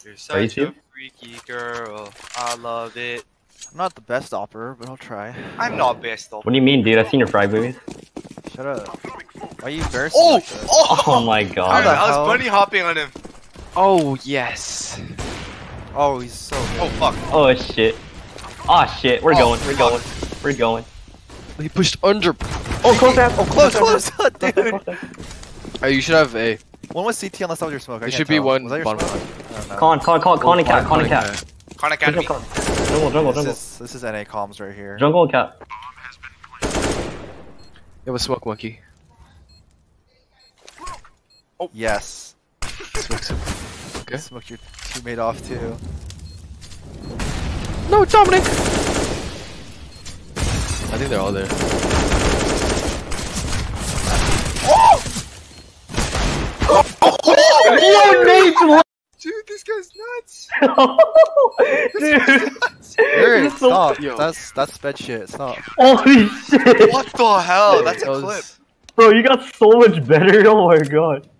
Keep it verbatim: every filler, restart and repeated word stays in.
You're such you a freaky girl. I love it. I'm not the best operator, but I'll try. I'm not best though. What do you mean, dude? I've seen your frag movies. Shut up. Why are you embarrassing Oh! like that? Oh! Oh my I, god. I was hell? bunny hopping on him. Oh yes. Oh, he's so good. Oh fuck. Oh shit. Oh shit. We're Oh, going. We're fuck. going. We're going. He pushed under. Oh, close that. Oh, close, close, dude. Oh, you should have a. One was C T unless that was your smoke. I There can't should be tell. one Was that your bottom smoke? one. I don't know. Con, con, con, con and cap, con and cap. Khan Academy. Jungle, jungle, jungle, This jungle. is, this is N A comms right here. Jungle and cap. It was smoke monkey. Yes. Smokes him. Okay. Smoke your teammate off too. No, Dominic. I think they're all there. Yo, Nate, Dude, this guy's nuts. dude. Eric, so- stop. Yo. That's that's sped shit. Stop. Holy shit. What the hell? That's a That was- clip. Bro, you got so much better. Oh my god.